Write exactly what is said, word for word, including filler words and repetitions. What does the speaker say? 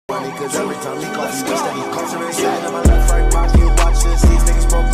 Cause every time he calls, he steady costing her.